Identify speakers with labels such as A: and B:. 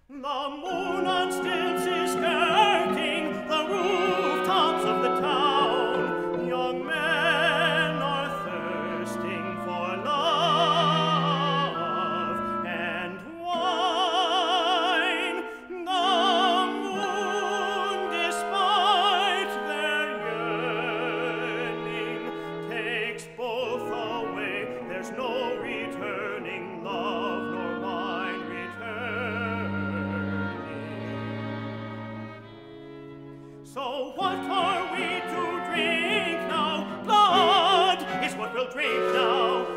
A: The moon on stilts is skirting the rooftops of the town. Young men are thirsting for love and wine. The moon, despite their yearning, takes both away. There's no returning love nor wine returning. So what are we to drink now? Blood is what we'll drink now.